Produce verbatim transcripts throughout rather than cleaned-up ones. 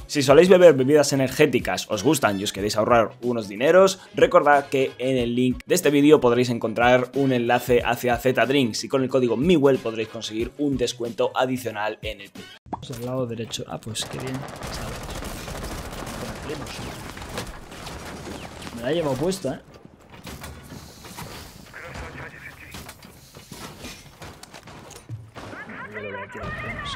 Si soléis beber bebidas energéticas, os gustan y os queréis ahorrar unos dineros, recordad que en el link de este vídeo podréis encontrar un enlace hacia Z-Drinks y con el código MIWELL podréis conseguir un descuento adicional en el club. Al lado derecho. Ah, pues qué bien. Me la he llevado puesta, ¿eh? No, yo lo voy a tirar, vamos.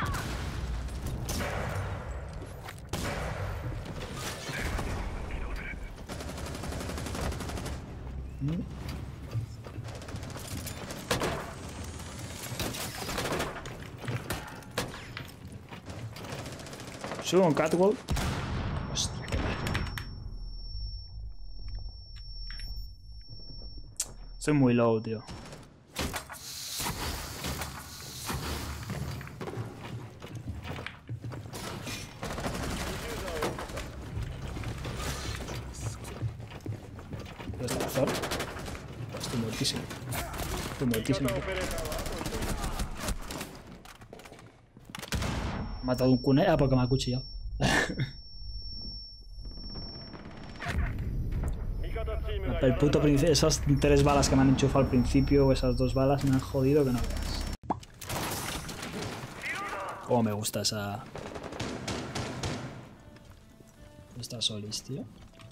¿Mm? Subo un catwalk. Hostia, qué mal. Soy muy low, tío. ¿Dónde está la zona? Estoy muertísimo. Estoy muertísimo. He matado un cune. Ah, porque me ha cuchillado. El puto principio, esas tres balas que me han enchufado al principio, o esas dos balas, me han jodido que no veas. Cómo me gusta esa... Esta Solis, tío.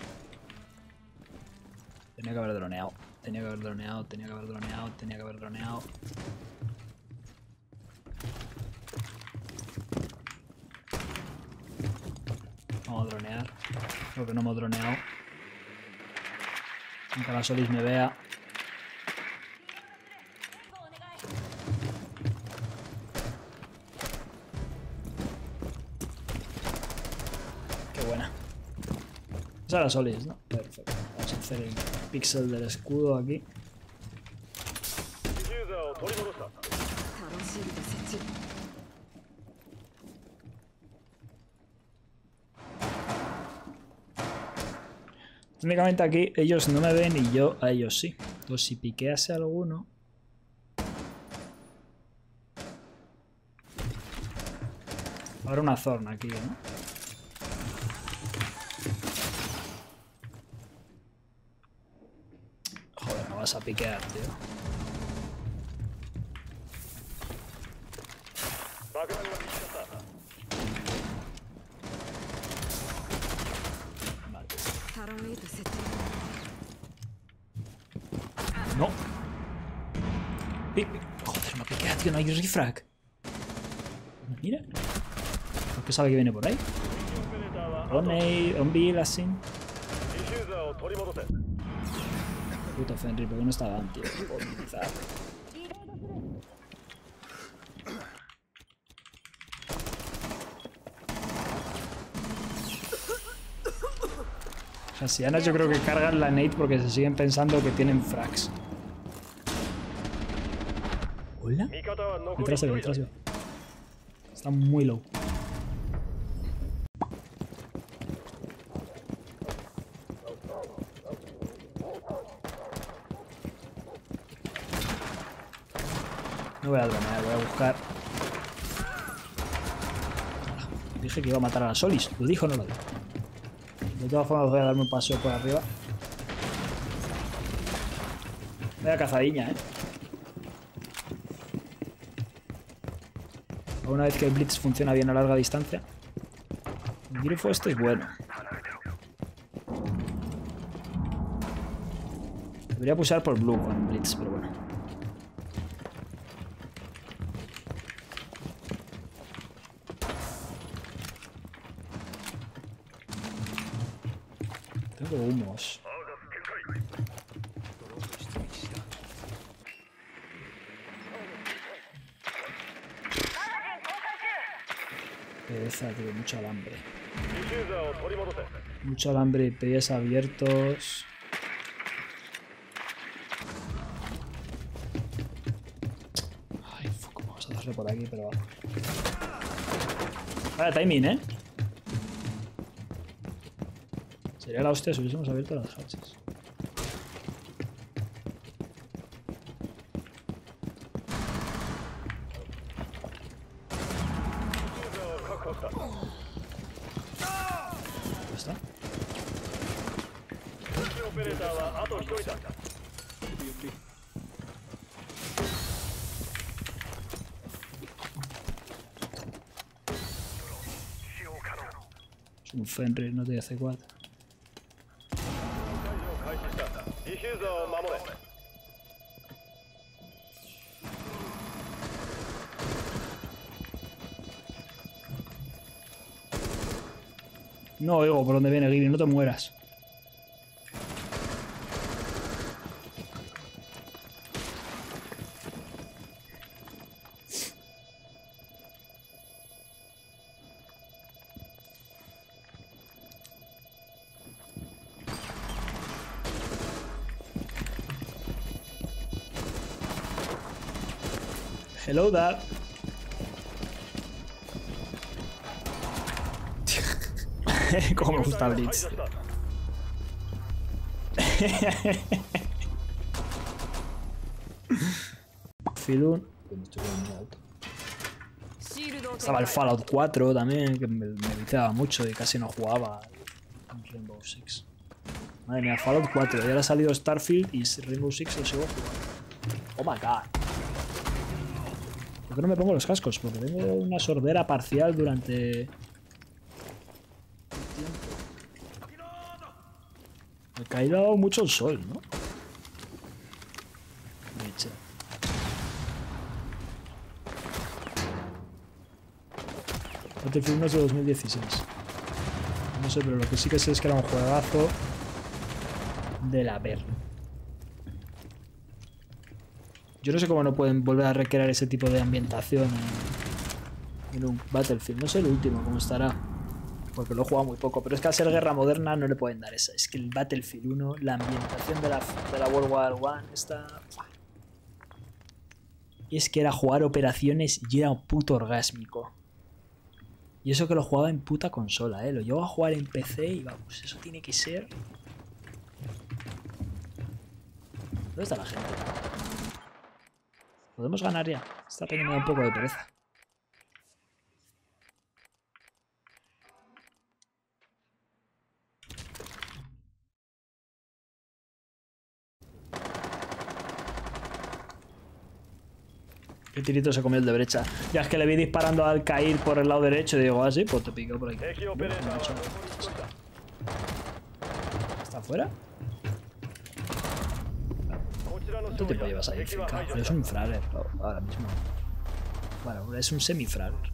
Tenía que haber droneado. Tenía que haber droneado, tenía que haber droneado, tenía que haber droneado. Vamos a dronear. Creo que no hemos droneado. Aunque la Solis me vea. Qué buena. Esa es la Solis, ¿no? Perfecto. Vamos a hacer el píxel del escudo aquí. Técnicamente aquí ellos no me ven y yo a ellos sí. Entonces si piquease alguno... Habrá una zona aquí, ¿no? Joder, no vas a piquear, tío. No. Joder, no piquea, tío, no hay refrag. Mira. ¿Por qué sabe que viene por ahí? Onei, Onbi, Lassin. Puto Fenrir, ¿por qué no estaba antes? Las Sianas yo creo que cargan la nade porque se siguen pensando que tienen frags. ¿Hola? Detrás de detrás de Está muy low. No voy a dronear, voy a buscar. Dije que iba a matar a la Solis. ¿Lo dijo o no lo dijo? De todas formas voy a darme un paseo por arriba. Vaya cazadiña, eh. Una vez que el Blitz funciona bien a larga distancia. El grifo este es bueno. Debería pulsar por Blue con Blitz, pero bueno. Tengo humos. Pereza, tío, mucho alambre. Mucho alambre y pies abiertos. Ay, fuck, vamos a darle por aquí, pero va. Vaya timing, ¿eh? Sería la hostia si hubiésemos abierto las hatches. Es un Fenrir, no tiene C cuatro. No oigo por dónde viene Gibby, no te mueras. Hello, Dad. Cómo me gusta Blitz. Filun. Estaba el Fallout cuatro también, que me, me viciaba mucho y casi no jugaba en Rainbow Six. Madre mía, Fallout cuatro. Y ahora ha salido Starfield y Rainbow Six lo sigo jugando. Oh my god. ¿Por qué no me pongo los cascos? Porque tengo una sordera parcial durante... Me ha caído mucho el sol, ¿no? Leche. Battlefield uno es de dos mil dieciséis. No sé, pero lo que sí que sé es que era un juegazo de la ver. Yo no sé cómo no pueden volver a recrear ese tipo de ambientación en, en un Battlefield. No sé el último cómo estará, porque lo he jugado muy poco. Pero es que al ser guerra moderna no le pueden dar esa. Es que el Battlefield uno, la ambientación de la, de la World War One está... Y es que era jugar operaciones y era un puto orgásmico. Y eso que lo jugaba en puta consola, ¿eh? Lo llevo a jugar en P C y vamos, eso tiene que ser... ¿Dónde está la gente? Podemos ganar ya. Esta peña me da un poco de pereza. ¿Qué tirito se comió el de brecha? Ya es que le vi disparando al caer por el lado derecho y digo, ah, sí, pues te pico por aquí. ¿Está afuera? ¿Cuánto tiempo llevas ahí, finca? Es un fragger ahora mismo. Bueno, es un semi-fragger.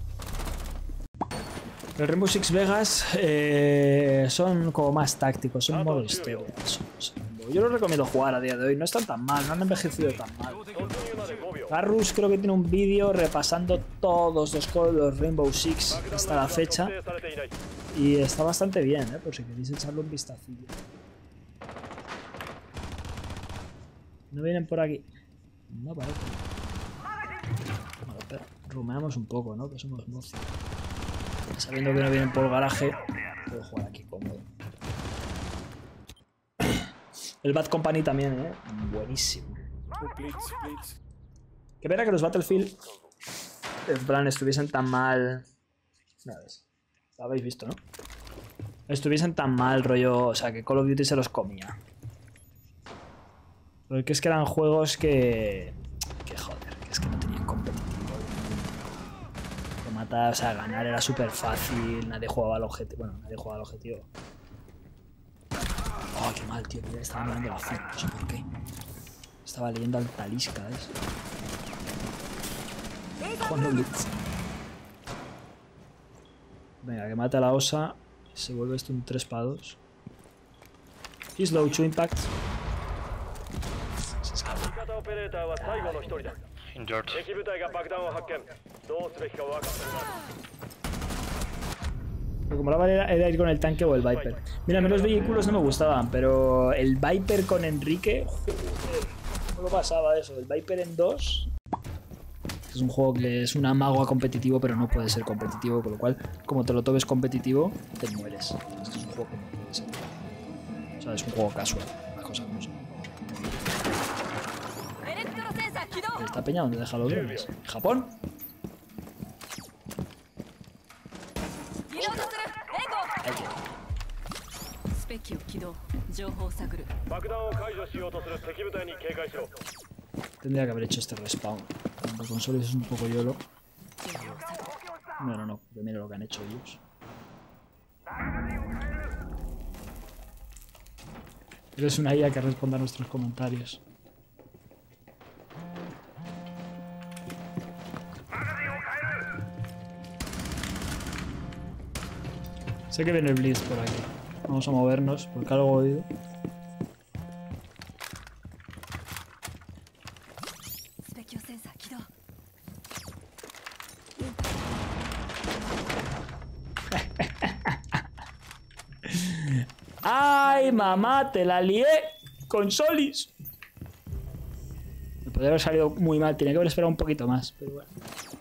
El Rainbow Six Vegas eh, son como más tácticos, son modo historia. Son, son, yo los recomiendo jugar a día de hoy, no están tan mal, no han envejecido tan mal. Garrus creo que tiene un vídeo repasando todos los, los Rainbow Six hasta la fecha. Y está bastante bien, ¿eh? Por si queréis echarle un vistacillo. ¿No vienen por aquí? No parece. Bueno, pero rumeamos un poco, ¿no? Que somos mozos. Sabiendo que no vienen por el garaje, puedo jugar aquí cómodo. El Bad Company también, ¿eh? Buenísimo. Qué pena que los Battlefield en plan estuviesen tan mal. Lo habéis visto, ¿no? Estuviesen tan mal, rollo. O sea, que Call of Duty se los comía. Porque es que eran juegos que... Que joder, que es que no tenían competitivo. Que matar, o sea, ganar era súper fácil, nadie jugaba al objetivo. Bueno, nadie jugaba al objetivo. Oh, qué mal, tío, ya estaba mirando la foto, no sé por qué. Estaba leyendo al Talisca, ¿ves? Venga, que mate a la osa. Se vuelve esto un tres para dos. He's low to impact. Como la manera era ir con el tanque o el Viper. Mira, a mí los vehículos no me gustaban, pero el Viper con Enrique, joder, ¿cómo lo pasaba eso? El Viper en dos. Es un juego que es un amago a competitivo, pero no puede ser competitivo, con lo cual, como te lo tomes competitivo, te mueres. Esto es un juego que no puede ser. O sea, es un juego casual, las cosas como son. ¿Esta peña dónde deja los drones? ¿Japón? Tendría que haber hecho este respawn. Los consoles es un poco yolo. No, no, no. Que mira lo que han hecho ellos. Eres una I A que responda a nuestros comentarios. Sé que viene el Blitz por aquí. Vamos a movernos porque algo he oído. ¡Ay, mamá! ¡Te la lié con Solis! Me podría haber salido muy mal. Tenía que haber esperado un poquito más, pero bueno.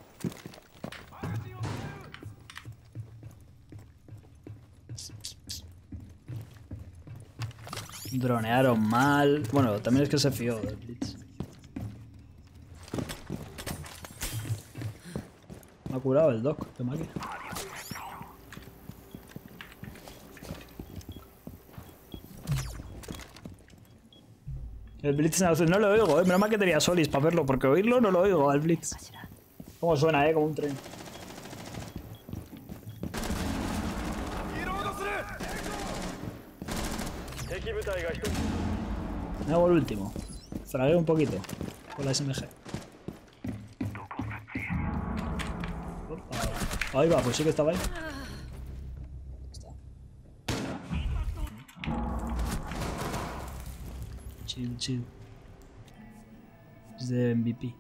Dronearon mal. Bueno, también es que se fió del Blitz. Me ha curado el Doc de máquina. El Blitz no lo oigo, eh. Menos mal que tenía Solis para verlo, porque oírlo no lo oigo al Blitz. Cómo suena, eh, como un tren. Me hago el último. Fragué un poquito con la S M G. Ahí va, pues sí que estaba ahí. Está. Chill, chill. Es de M V P.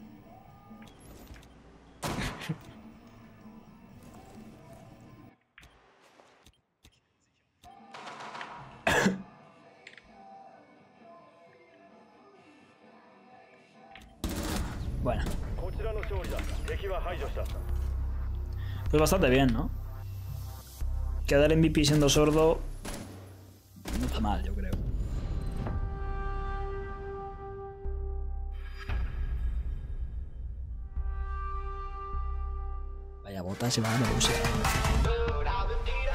Bueno. Pues bastante bien, ¿no? Quedar M V P siendo sordo no está mal, yo creo. Vaya botas y va a música.